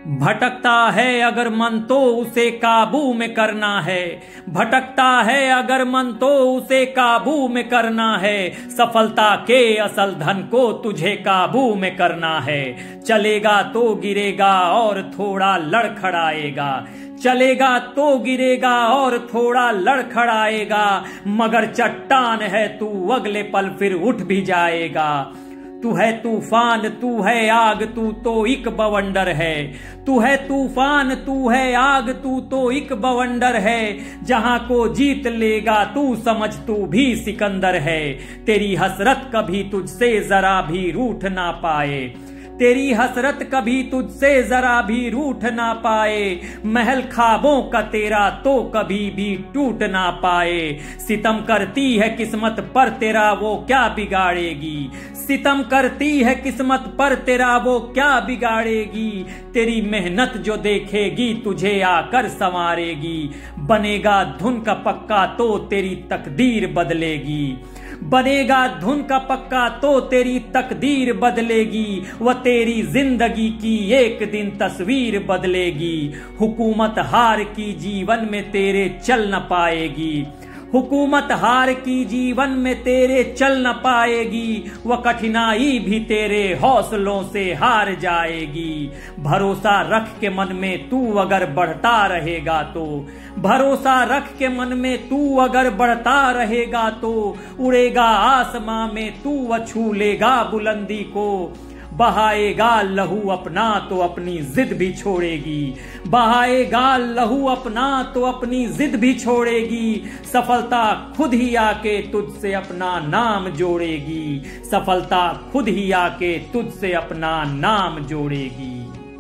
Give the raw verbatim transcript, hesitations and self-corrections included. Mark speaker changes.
Speaker 1: भटकता है अगर मन तो उसे काबू में करना है। भटकता है अगर मन तो उसे काबू में करना है। सफलता के असल धन को तुझे काबू में करना है। चलेगा तो गिरेगा और थोड़ा लड़खड़ाएगा। चलेगा तो गिरेगा और थोड़ा लड़खड़ाएगा, मगर चट्टान है तू, अगले पल फिर उठ भी जाएगा। तू है तूफान, तू है आग, तू तो एक बवंडर है। तू है तूफान, तू है आग, तू तो एक बवंडर है। जहां को जीत लेगा तू, समझ तू भी सिकंदर है। तेरी हसरत कभी तुझसे जरा भी रूठ ना पाए। तेरी हसरत कभी तुझसे जरा भी रूठ ना पाए। महल ख्वाबों का तेरा तो कभी भी टूट ना पाए। सितम करती है किस्मत पर तेरा, वो क्या बिगाड़ेगी। सितम करती है किस्मत पर तेरा, वो क्या बिगाड़ेगी। तेरी मेहनत जो देखेगी तुझे आकर संवारेगी। बनेगा धुन का पक्का तो तेरी तकदीर बदलेगी। बनेगा धुन का पक्का तो तेरी तकदीर बदलेगी। वह तेरी जिंदगी की एक दिन तस्वीर बदलेगी। हुकूमत हार की जीवन में तेरे चल न पाएगी। हुकूमत हार की जीवन में तेरे चल न पाएगी। वह कठिनाई भी तेरे हौसलों से हार जाएगी। भरोसा रख के मन में तू अगर बढ़ता रहेगा तो, भरोसा रख के मन में तू अगर बढ़ता रहेगा तो, उड़ेगा आसमां में तू छू लेगा बुलंदी को। बहाएगा लहू अपना तो अपनी जिद भी छोड़ेगी। बहाएगा लहू अपना तो अपनी जिद भी छोड़ेगी। सफलता खुद ही आके तुझसे अपना नाम जोड़ेगी। सफलता खुद ही आके तुझसे अपना नाम जोड़ेगी।